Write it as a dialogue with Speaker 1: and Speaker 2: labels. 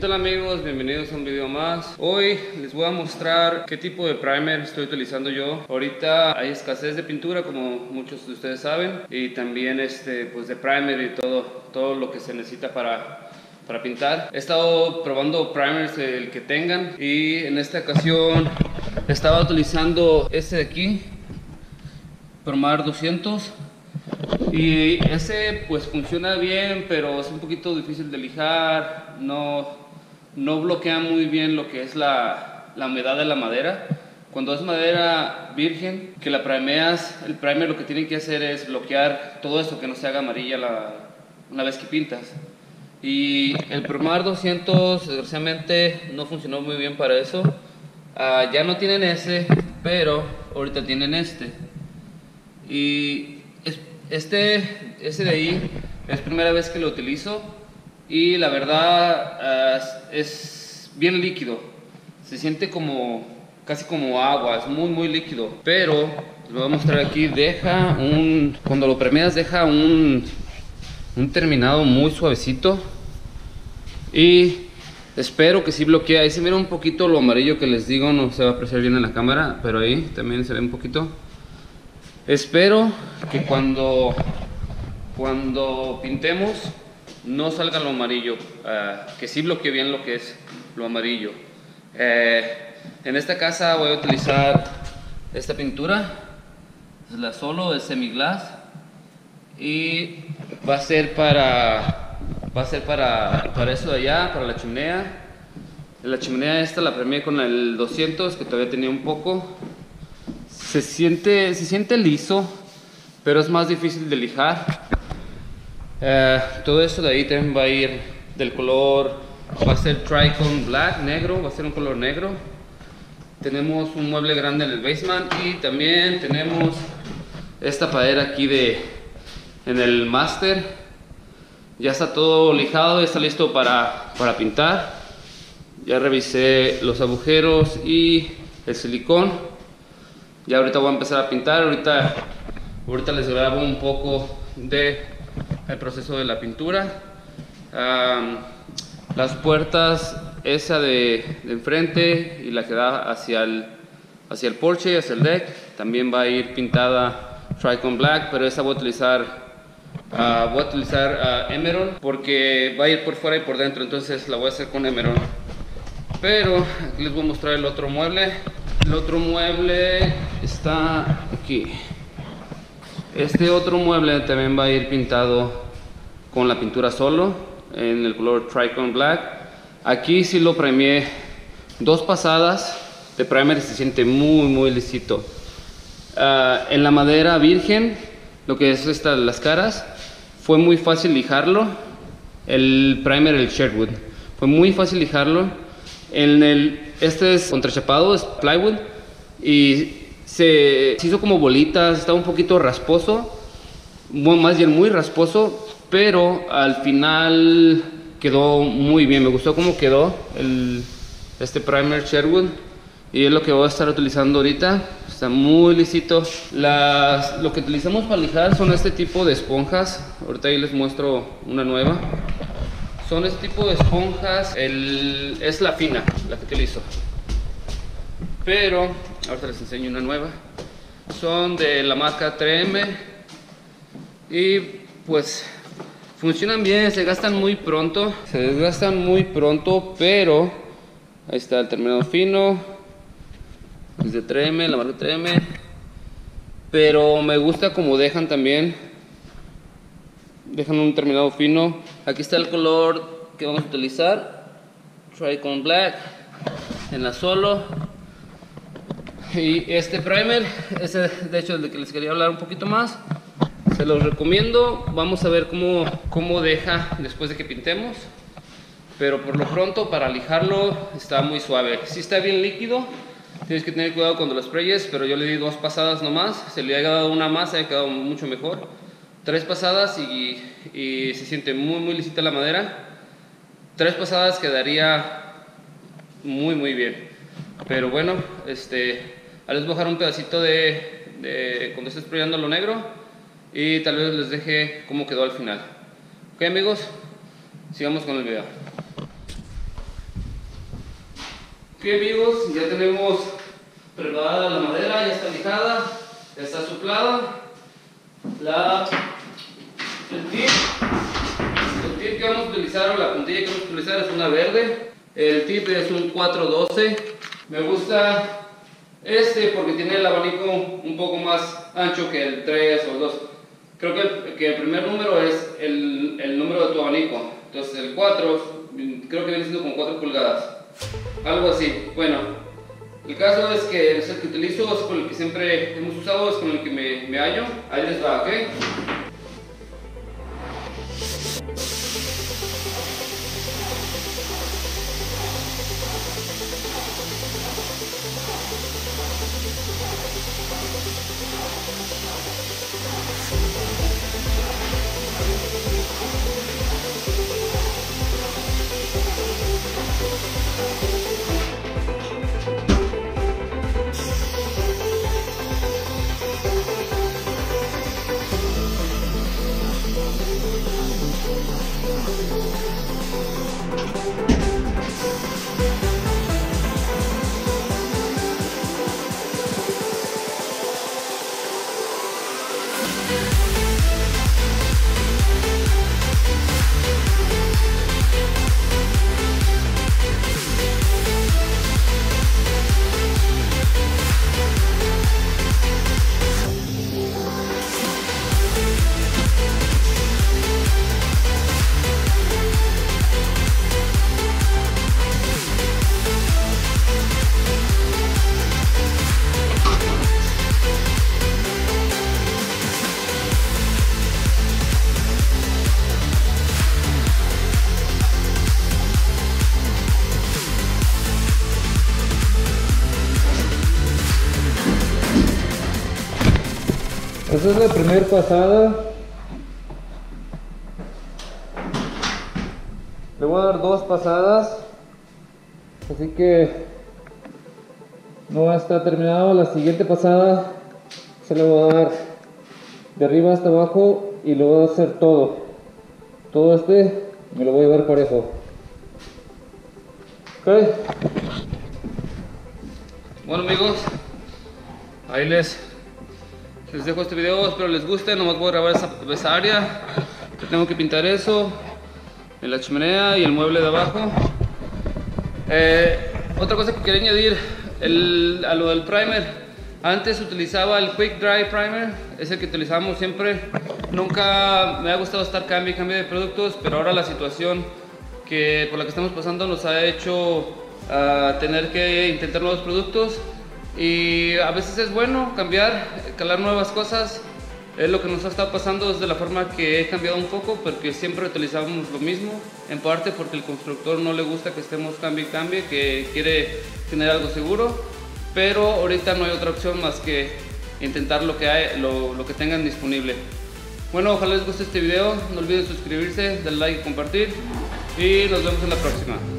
Speaker 1: tal amigos? Bienvenidos a un video más. Hoy les voy a mostrar qué tipo de primer estoy utilizando yo. Ahorita hay escasez de pintura, como muchos de ustedes saben, y también pues de primer y todo lo que se necesita para pintar. He estado probando primers el que tengan, y en esta ocasión estaba utilizando este de aquí, Promar 200. Y ese pues funciona bien, pero es un poquito difícil de lijar, no bloquea muy bien lo que es la humedad de la madera. Cuando es madera virgen, que la primeas, el primer lo que tiene que hacer es bloquear todo esto, que no se haga amarilla una vez que pintas. Y el Promar 200 desgraciadamente no funcionó muy bien para eso. Ya no tienen ese, pero ahorita tienen este. Y ese de ahí es primera vez que lo utilizo, y la verdad es bien líquido, se siente casi como agua, es muy líquido, pero les voy a mostrar aquí, cuando lo premias deja un terminado muy suavecito, y espero que sí bloquee. Ahí se mira un poquito lo amarillo que les digo, no se va a apreciar bien en la cámara, pero ahí también se ve un poquito. Espero que cuando pintemos no salga lo amarillo, que sí bloquee bien lo que es lo amarillo. En esta casa voy a utilizar esta pintura, es la Solo, es semiglass, y va a ser para eso de allá, para la chimenea. La chimenea esta la premié con el 200, que todavía tenía un poco. Se siente liso, pero es más difícil de lijar. Todo esto de ahí también va a ir del color, va a ser Tricon Black, negro, va a ser un color negro. Tenemos un mueble grande en el basement, y también tenemos esta padera aquí en el master. Ya está todo lijado, ya está listo para pintar. Ya revisé los agujeros y el silicón. Ya ahorita voy a empezar a pintar. Ahorita les grabo un poco del proceso de la pintura. Las puertas, esa de enfrente y la que da hacia el porche, hacia el deck, también va a ir pintada Tricon Black, pero esa voy a utilizar Emerald, porque va a ir por fuera y por dentro, entonces la voy a hacer con Emerald. Pero aquí les voy a mostrar el otro mueble. El otro mueble está aquí. Este otro mueble también va a ir pintado con la pintura Solo, en el color Tricon Black. Aquí sí lo premié 2 pasadas de primer y se siente muy lisito. En la madera virgen, lo que es las caras, fue muy fácil lijarlo. El primer, el Sherwood, fue muy fácil lijarlo. Este es contrachapado, es plywood, y se hizo como bolitas, estaba un poquito rasposo, más bien muy rasposo, pero al final quedó muy bien. Me gustó cómo quedó este primer Sherwood, y es lo que voy a estar utilizando ahorita. Está muy lisito. Lo que utilizamos para lijar son este tipo de esponjas. Ahorita ahí les muestro una nueva. Son este tipo de esponjas, es la fina, la que utilizo. Pero ahorita les enseño una nueva. Son de la marca 3M, y pues funcionan bien, se desgastan muy pronto, pero ahí está el terminado fino. Es de 3M, la marca 3M. Pero me gusta como dejan un terminado fino. Aquí está el color que vamos a utilizar, Tricon Black, en la Solo. Y este primer, ese de hecho es el que les quería hablar un poquito más. Se los recomiendo. Vamos a ver cómo deja después de que pintemos. Pero por lo pronto, para lijarlo está muy suave. Si está bien líquido, tienes que tener cuidado cuando lo sprayes, pero yo le di 2 pasadas nomás. Se le ha dado una más, ha quedado mucho mejor. 3 pasadas y se siente muy lisita la madera. 3 pasadas quedaría muy bien. Pero bueno, ahora les voy a dejar un pedacito de cuando esté sprayando lo negro, y tal vez les deje cómo quedó al final. Ok amigos, sigamos con el video. Ok amigos, ya tenemos preparada la madera, ya está lijada, ya está soplada. El tip que vamos a utilizar, o la puntilla que vamos a utilizar, es una verde. El tip es un 412. Me gusta porque tiene el abanico un poco más ancho que el 3 o el 2. Creo que el primer número es el número de tu abanico. Entonces el 4 creo que viene siendo como 4 pulgadas. Algo así. Bueno, el caso es que es el que utilizo, es con el que siempre hemos usado, es con el que me hallo. Ahí les va, ¿ok? Esta es la primera pasada. Le voy a dar 2 pasadas, así que no está terminado. La siguiente pasada se le voy a dar de arriba hasta abajo y lo voy a hacer todo me lo voy a llevar parejo. Ok. Bueno amigos, ahí les dejo este video, espero les guste. Nomás voy a grabar esa área, que tengo que pintar eso, en la chimenea y el mueble de abajo. Otra cosa que quería añadir a lo del primer. Antes utilizaba el Quick Dry Primer, es el que utilizamos siempre. Nunca me ha gustado estar cambio de productos, pero ahora la situación por la que estamos pasando nos ha hecho tener que intentar nuevos productos. Y a veces es bueno cambiar, calar nuevas cosas. Es lo que nos ha estado pasando, es de la forma que he cambiado un poco, porque siempre utilizábamos lo mismo, en parte porque el constructor no le gusta que estemos cambie, que quiere tener algo seguro, pero ahorita no hay otra opción más que intentar lo que tengan disponible. Bueno, ojalá les guste este video, no olviden suscribirse, darle like y compartir, y nos vemos en la próxima.